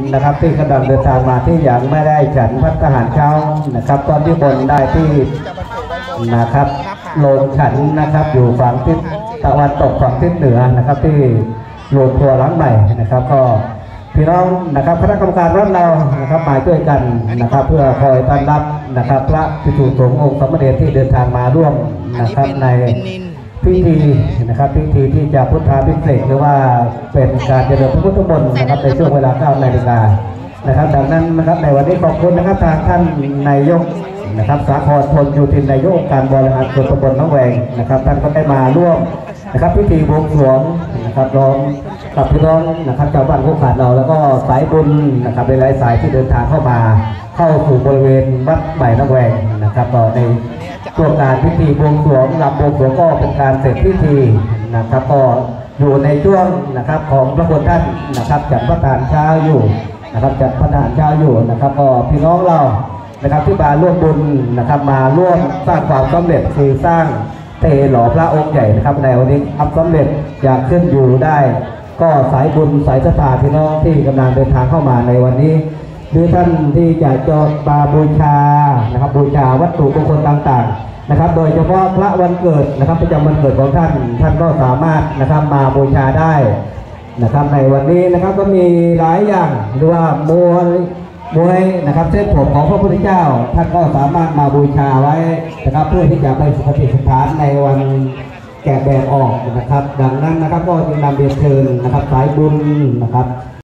นะครับที่กำลังเดินทางมาที่ยังไม่ได้ฉันภัตตาหารเช้านะครับตอนที่บนได้ที่นะครับโรงฉันนะครับอยู่ฝั่งทิศตะวันตกฝั่งทิศเหนือนะครับที่โรงครัวหลังใหม่นะครับก็พี่น้องนะครับคณะกรรมการรับเรานะครับมาช่วยกันนะครับเพื่อคอยต้อนรับนะครับพระภิกษุสงฆ์องค์สมเด็จที่เดินทางมาร่วมนะครับในพิธีนะครับพิธีที่จะพุทธาภิเษกหรือว่าเป็นการเจริญพระพุทธมนต์นะครับในช่วงเวลา 9 นาฬิกานะครับดังนั้นนะครับในวันนี้ขอบคุณนะครับทางท่านนายกนะครับสาครพลยูทินนายกองค์การบริหารส่วนตำบลหนองแวงนะครับท่านก็ได้มาร่วมนะครับพิธีบวงสรวงนะครับร้องกับพี่น้องนะครับชาวบ้านผู้ขาดเราแล้วก็สายบุญนะครับหลายสายที่เดินทางเข้ามาเข้าสู่บริเวณวัดใหม่หนองแวงนะครับต่อในช่วงการพิธีบวงสรวงลำบวงสรวงก็เป็นการเสร็จพิธีนะครับก็อยู่ในช่วงนะครับของพระคุณท่านนะครับจัดพระทานเช้าอยู่นะครับจัดพระทานเช้าอยู่นะครับก็พี่น้องเรานะครับที่มาร่วมบุญนะครับมาร่วมสร้างความสำเร็จคือสร้างเทหล่อพระองค์ใหญ่นะครับในวันนี้ทำสำเร็จอยากขึ้นอยู่ได้ก็สายบุญสายศรัทธาพี่น้องที่กำลังเดินทางเข้ามาในวันนี้หรือท่านที่จะจอดมาบูชานะครับบูชาวัตถุมงคลต่างๆนะครับโดยเฉพาะพระวันเกิดนะครับประจำวันเกิดของท่านก็สามารถนะครับมาบูชาได้นะครับในวันนี้นะครับก็มีหลายอย่างหรือว่ามวยนะครับเส้นผมของพระพุทธเจ้าท่านก็สามารถมาบูชาไว้นะครับเพื่อที่จะไปสุขติสถานในวันแกะแบบออกนะครับดังนั้นนะครับก็จึงนำเรียนเชิญนะครับสายบุญนะครับ